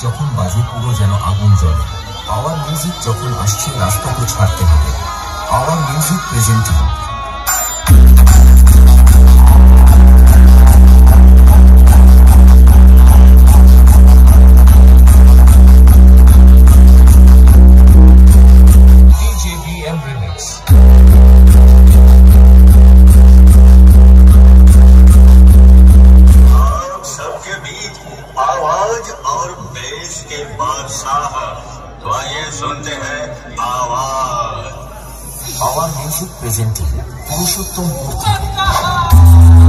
যখন বাজে পুরো যেন আগুন জ্বলে। আওয়ার মিউজিক যখন আসছে রাস্তাকে ছাড়তে হবে। Our music presenting DJBM Remix। सबके बीच आवाज और बेस के बादशाह, तो आइए सुनते हैं आवाज। Our music presenting Purushottampur.